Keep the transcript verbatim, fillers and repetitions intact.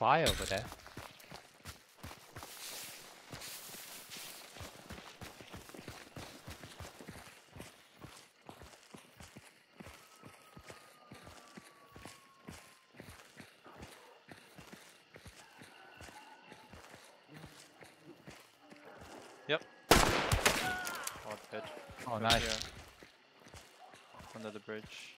fire over there. Yep. Oh, dead. Oh, From nice. here. Under the bridge.